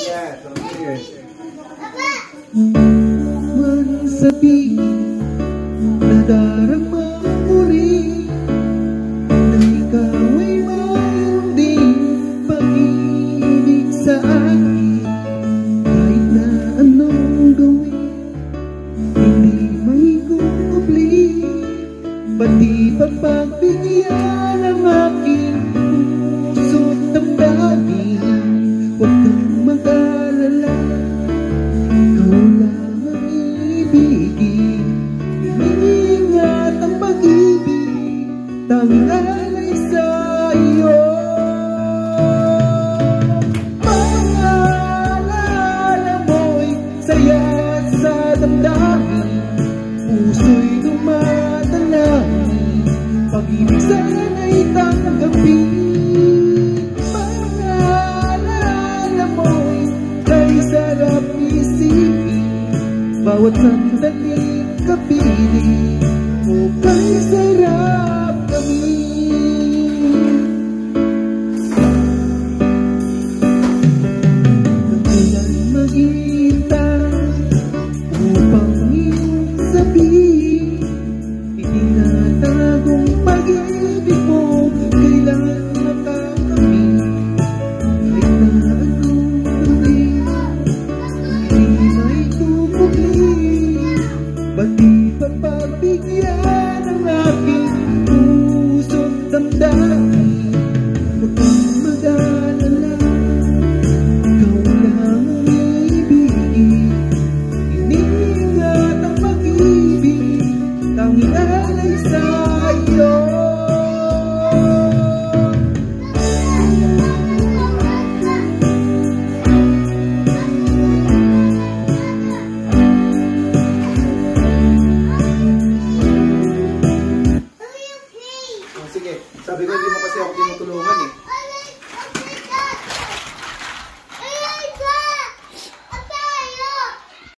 Sabihin na darama muli na ikaw ay mayroon din pag-ibig sa akin. Kahit na anong gawin, hindi may kukupli, pati pa pagbigyan ang aking puso't damdamin. Huwag kang mag-alala, ikaw lang ang ibigin. Iingat ang pag-ibig, tanging alay sa iyo. Mga alala mo'y saya sa damdamin, puso'y dumadalangin, pag-ibig sana'y tanggapin. Mga alala mo'y kay sarap isipin, bawat sandaling kapiling o kay sarap gawin. Kailan maghihintay upang iyong sabihin, itinatagong pag-ibig mo kailan makakamit. Kahit na anong gawin, hindi may kukupli, pati pa pagbigyan ang aking puso't damdamin. Huwag kang mag-alala, ikaw lang ang ibigin. Iningat ang pag-ibig, tanging alay sa iyo. Sige, sabi ko hindi mo kasi ako tinutulungan eh.